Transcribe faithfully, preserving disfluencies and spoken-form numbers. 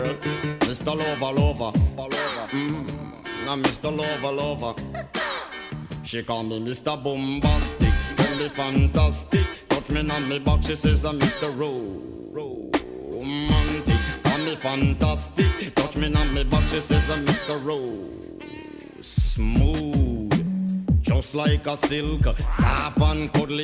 Mister Lover, Lover, mm, now Mister Lover, Lover. She call me Mister Bombastic, tell me fantastic. Touch me on me back, she says I'm Mister Romantic. Call me fantastic, touch me on me back, she says I'm Mister Rose. Smooth, just like a silk, soft and cuddly.